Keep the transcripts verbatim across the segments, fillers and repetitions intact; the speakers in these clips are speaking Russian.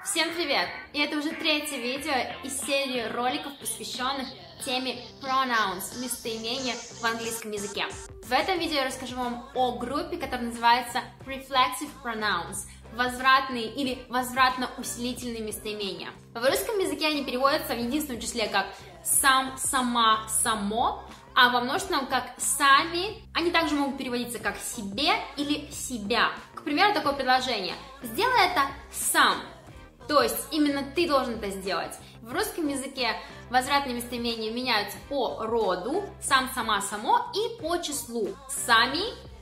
Всем привет! И это уже третье видео из серии роликов, посвященных теме pronouns, местоимения в английском языке. В этом видео я расскажу вам о группе, которая называется reflexive pronouns, возвратные или возвратно-усилительные местоимения. В русском языке они переводятся в единственном числе как сам, сама, само, а во множественном как сами. Они также могут переводиться как себе или себя. К примеру, такое предложение: сделай это сам. То есть именно ты должен это сделать. В русском языке возвратные местоимения меняются по роду, сам, сама, само, и по числу сами,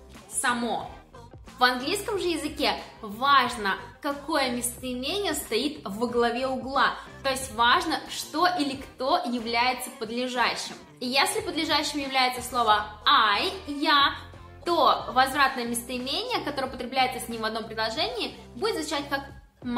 само. В английском же языке важно, какое местоимение стоит во главе угла. То есть важно, что или кто является подлежащим. И если подлежащим является слово I, я, то возвратное местоимение, которое употребляется с ним в одном предложении, будет звучать как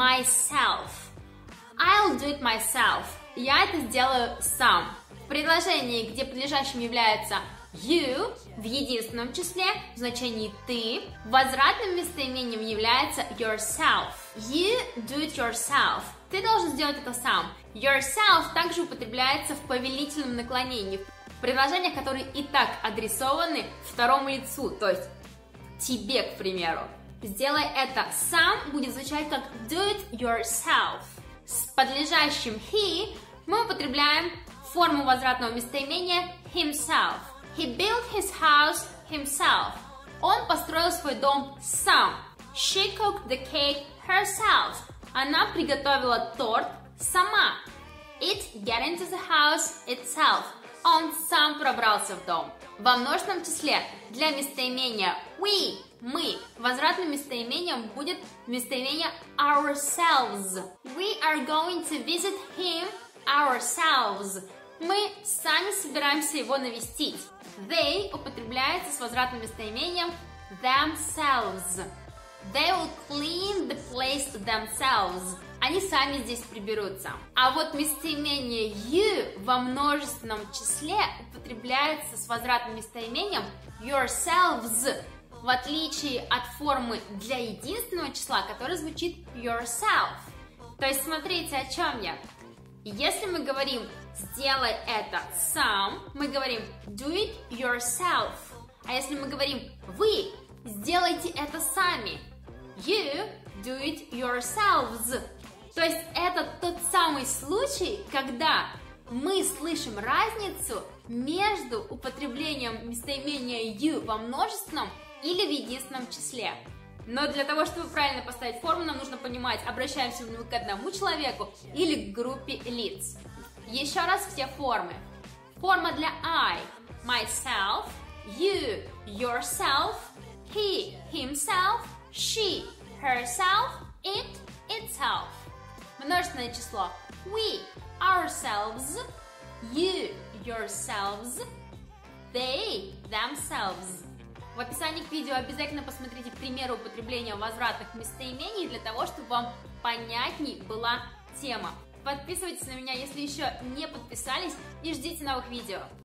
myself. I'll do it myself. Я это сделаю сам. В предложении, где подлежащим является you в единственном числе, в значении ты, возвратным местоимением является yourself. You do it yourself. Ты должен сделать это сам. Yourself также употребляется в повелительном наклонении, в предложениях, которые и так адресованы второму лицу, то есть тебе, к примеру. Сделай это сам будет звучать как do it yourself. С подлежащим he мы употребляем форму возвратного местоимения himself. He built his house himself. Он построил свой дом сам. She cooked the cake herself. Она приготовила торт сама. It get into the house itself. Он сам пробрался в дом. Во множественном числе для местоимения we, мы, возвратным местоимением будет местоимение ourselves. We are going to visit him ourselves. Мы сами собираемся его навестить. They употребляется с возвратным местоимением themselves. They will clean the place themselves. Они сами здесь приберутся. А вот местоимение you во множественном числе употребляется с возвратным местоимением yourselves, в отличие от формы для единственного числа, которая звучит yourself. То есть смотрите, о чем я. Если мы говорим сделай это сам, мы говорим do it yourself. А если мы говорим вы сделайте это сами, you do it yourselves. То есть это тот самый случай, когда мы слышим разницу между употреблением местоимения you во множественном или в единственном числе. Но для того, чтобы правильно поставить форму, нам нужно понимать, обращаемся ли мы к одному человеку или к группе лиц. Еще раз все формы. Форма для I – myself, you – yourself, he – himself, she – herself, it – itself. Множественное число we – ourselves, you – yourselves, they – themselves. В описании к видео обязательно посмотрите примеры употребления возвратных местоимений для того, чтобы вам понятней была тема. Подписывайтесь на меня, если еще не подписались, и ждите новых видео.